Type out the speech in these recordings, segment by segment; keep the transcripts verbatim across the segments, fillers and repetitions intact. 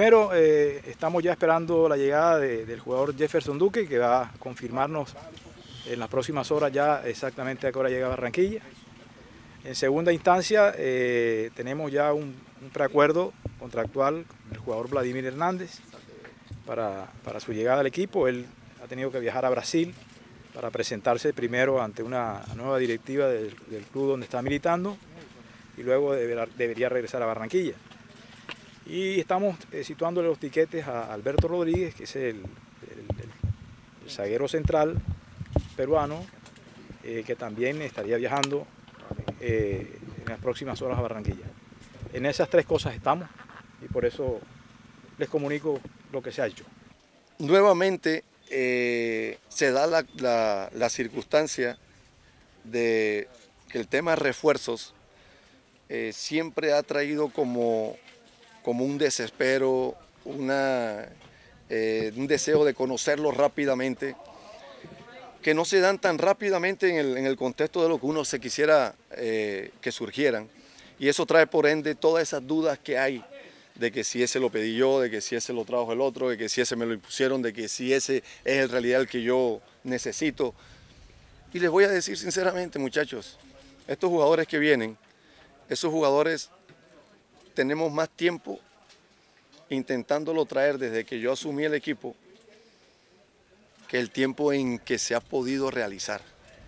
primero, eh, estamos ya esperando la llegada de, del jugador Jefferson Duque, que va a confirmarnos en las próximas horas ya exactamente a qué hora llega a Barranquilla. En segunda instancia, eh, tenemos ya un, un preacuerdo contractual con el jugador Vladimir Hernández para, para su llegada al equipo. Él ha tenido que viajar a Brasil para presentarse primero ante una nueva directiva del, del club donde está militando y luego deberá, debería regresar a Barranquilla. Y estamos eh, situándole los tiquetes a Alberto Rodríguez, que es el, el, el, el zaguero central peruano, eh, que también estaría viajando eh, en las próximas horas a Barranquilla. En esas tres cosas estamos y por eso les comunico lo que se ha hecho. Nuevamente eh, se da la, la, la circunstancia de que el tema de refuerzos eh, siempre ha traído como, como un desespero, una, eh, un deseo de conocerlos rápidamente, que no se dan tan rápidamente en el, en el contexto de lo que uno se quisiera eh, que surgieran. Y eso trae por ende todas esas dudas que hay de que si ese lo pedí yo, de que si ese lo trajo el otro, de que si ese me lo impusieron, de que si ese es en realidad el que yo necesito. Y les voy a decir sinceramente, muchachos, estos jugadores que vienen, esos jugadores tenemos más tiempo intentándolo traer desde que yo asumí el equipo que el tiempo en que se ha podido realizar.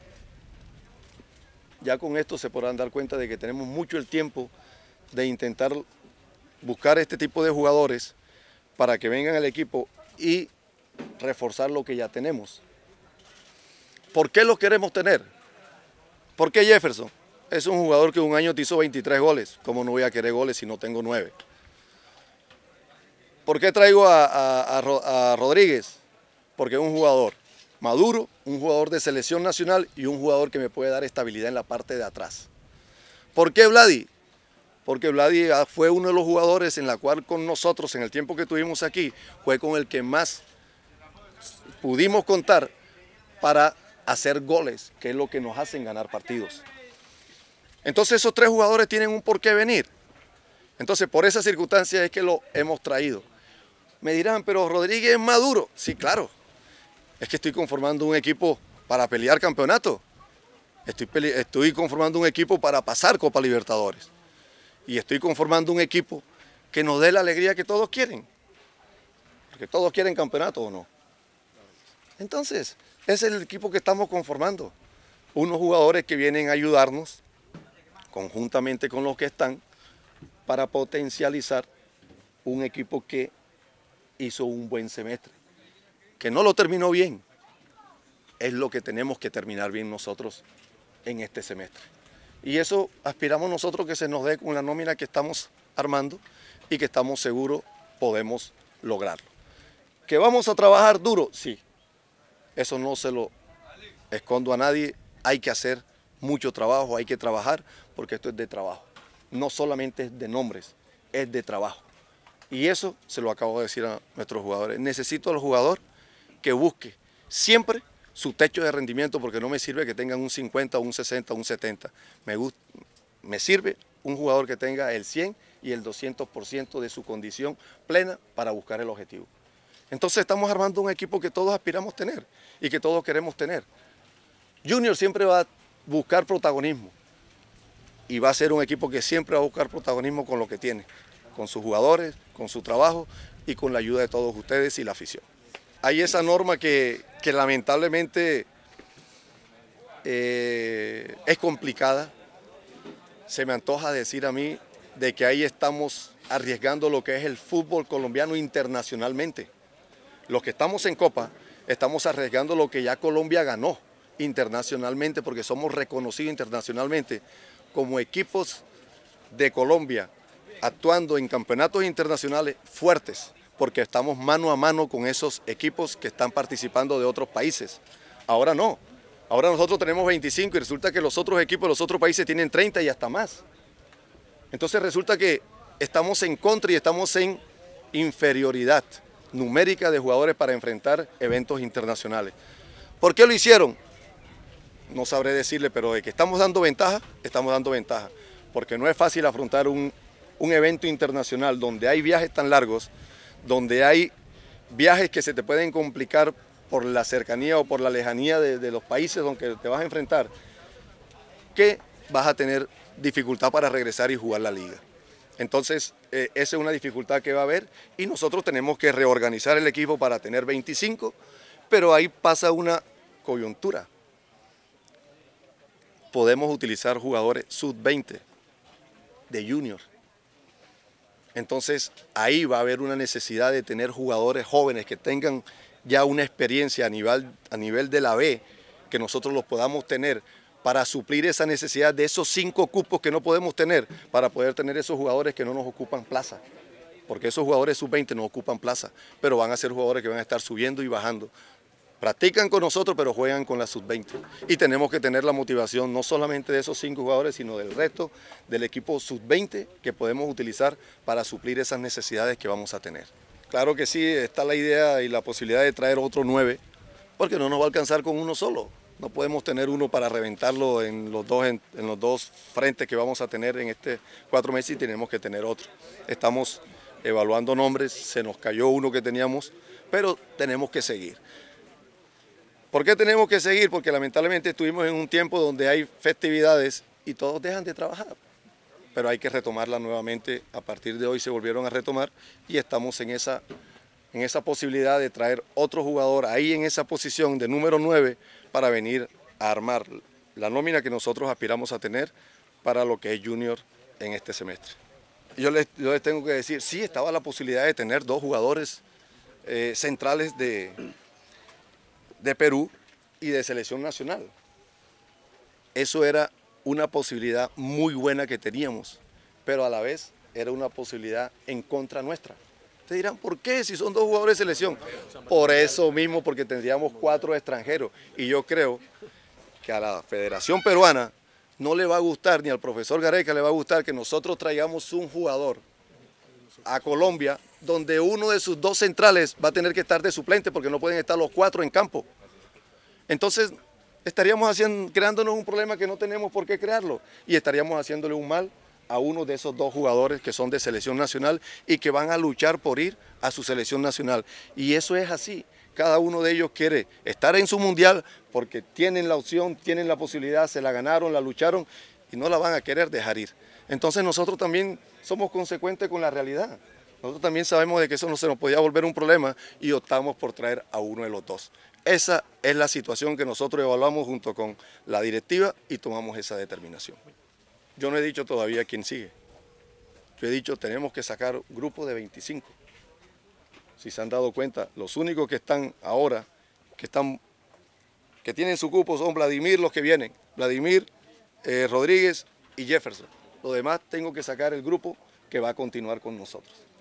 Ya con esto se podrán dar cuenta de que tenemos mucho el tiempo de intentar buscar este tipo de jugadores para que vengan al equipo y reforzar lo que ya tenemos. ¿Por qué los queremos tener? ¿Por qué Jefferson? Es un jugador que un año te hizo veintitrés goles. ¿Cómo no voy a querer goles si no tengo nueve? ¿Por qué traigo a, a, a, a Rodríguez? Porque es un jugador maduro, un jugador de selección nacional y un jugador que me puede dar estabilidad en la parte de atrás. ¿Por qué Vladi? Porque Vladi fue uno de los jugadores en la cual con nosotros, en el tiempo que tuvimos aquí, fue con el que más pudimos contar para hacer goles, que es lo que nos hacen ganar partidos. Entonces esos tres jugadores tienen un por qué venir. Entonces por esa circunstancia es que lo hemos traído. Me dirán, pero Rodríguez es maduro. Sí, claro. Es que estoy conformando un equipo para pelear campeonato. Estoy, estoy conformando un equipo para pasar Copa Libertadores. Y estoy conformando un equipo que nos dé la alegría que todos quieren. Porque todos quieren campeonato, ¿o no? Entonces, ese es el equipo que estamos conformando. Unos jugadores que vienen a ayudarnos, conjuntamente con los que están, para potencializar un equipo que hizo un buen semestre. Que no lo terminó bien, es lo que tenemos que terminar bien nosotros en este semestre. Y eso aspiramos nosotros que se nos dé con la nómina que estamos armando y que estamos seguros podemos lograrlo. ¿Que vamos a trabajar duro? Sí, eso no se lo escondo a nadie, hay que hacer mucho trabajo, hay que trabajar porque esto es de trabajo. No solamente es de nombres, es de trabajo. Y eso se lo acabo de decir a nuestros jugadores. Necesito al jugador que busque siempre su techo de rendimiento porque no me sirve que tengan un cincuenta, un sesenta, un setenta. Me, gusta, me sirve un jugador que tenga el cien y el doscientos por ciento de su condición plena para buscar el objetivo. Entonces estamos armando un equipo que todos aspiramos tener y que todos queremos tener. Junior siempre va a buscar protagonismo y va a ser un equipo que siempre va a buscar protagonismo con lo que tiene, con sus jugadores, con su trabajo y con la ayuda de todos ustedes y la afición. Hay esa norma que, que lamentablemente eh, es complicada. Se me antoja decir a mí de que ahí estamos arriesgando lo que es el fútbol colombiano internacionalmente. Los que estamos en Copa, estamos arriesgando lo que ya Colombia ganó internacionalmente porque somos reconocidos internacionalmente como equipos de Colombia actuando en campeonatos internacionales fuertes, porque estamos mano a mano con esos equipos que están participando de otros países. Ahora no, ahora nosotros tenemos veinticinco y resulta que los otros equipos de los otros países tienen treinta y hasta más. Entonces resulta que estamos en contra y estamos en inferioridad numérica de jugadores para enfrentar eventos internacionales. ¿Por qué lo hicieron? No sabré decirle, pero de que estamos dando ventaja, estamos dando ventaja, porque no es fácil afrontar un, un evento internacional donde hay viajes tan largos, donde hay viajes que se te pueden complicar por la cercanía o por la lejanía de, de los países donde te vas a enfrentar, que vas a tener dificultad para regresar y jugar la liga. Entonces, eh, esa es una dificultad que va a haber y nosotros tenemos que reorganizar el equipo para tener veinticinco, pero ahí pasa una coyuntura. Podemos utilizar jugadores sub veinte de junior. Entonces, ahí va a haber una necesidad de tener jugadores jóvenes que tengan ya una experiencia a nivel, a nivel de la B, que nosotros los podamos tener para suplir esa necesidad de esos cinco cupos que no podemos tener, para poder tener esos jugadores que no nos ocupan plaza. Porque esos jugadores sub veinte no ocupan plaza, pero van a ser jugadores que van a estar subiendo y bajando. Practican con nosotros, pero juegan con la sub veinte. Y tenemos que tener la motivación no solamente de esos cinco jugadores, sino del resto del equipo sub veinte que podemos utilizar para suplir esas necesidades que vamos a tener. Claro que sí, está la idea y la posibilidad de traer otro nueve, porque no nos va a alcanzar con uno solo. No podemos tener uno para reventarlo en los dos, en, en los dos frentes que vamos a tener en este cuatro meses y tenemos que tener otro. Estamos evaluando nombres, se nos cayó uno que teníamos, pero tenemos que seguir. ¿Por qué tenemos que seguir? Porque lamentablemente estuvimos en un tiempo donde hay festividades y todos dejan de trabajar. Pero hay que retomarla nuevamente, a partir de hoy se volvieron a retomar y estamos en esa, en esa posibilidad de traer otro jugador ahí en esa posición de número nueve para venir a armar la nómina que nosotros aspiramos a tener para lo que es junior en este semestre. Yo les, yo les tengo que decir, sí estaba la posibilidad de tener dos jugadores eh, centrales de... de Perú y de selección nacional. Eso era una posibilidad muy buena que teníamos, pero a la vez era una posibilidad en contra nuestra. Ustedes dirán, ¿por qué? Si son dos jugadores de selección. Por eso mismo, porque tendríamos cuatro extranjeros. Y yo creo que a la Federación Peruana no le va a gustar, ni al profesor Gareca le va a gustar que nosotros traigamos un jugador a Colombia, donde uno de sus dos centrales va a tener que estar de suplente porque no pueden estar los cuatro en campo. Entonces estaríamos haciendo, creándonos un problema que no tenemos por qué crearlo y estaríamos haciéndole un mal a uno de esos dos jugadores que son de selección nacional y que van a luchar por ir a su selección nacional. Y eso es así, cada uno de ellos quiere estar en su mundial porque tienen la opción, tienen la posibilidad, se la ganaron, la lucharon y no la van a querer dejar ir. Entonces nosotros también somos consecuentes con la realidad. Nosotros también sabemos de que eso no se nos podía volver un problema y optamos por traer a uno de los dos. Esa es la situación que nosotros evaluamos junto con la directiva y tomamos esa determinación. Yo no he dicho todavía quién sigue. Yo he dicho tenemos que sacar un grupo de veinticinco. Si se han dado cuenta, los únicos que están ahora, que, están, que tienen su cupo son Vladimir, los que vienen. Vladimir, eh, Rodríguez y Jefferson. Lo demás tengo que sacar el grupo que va a continuar con nosotros.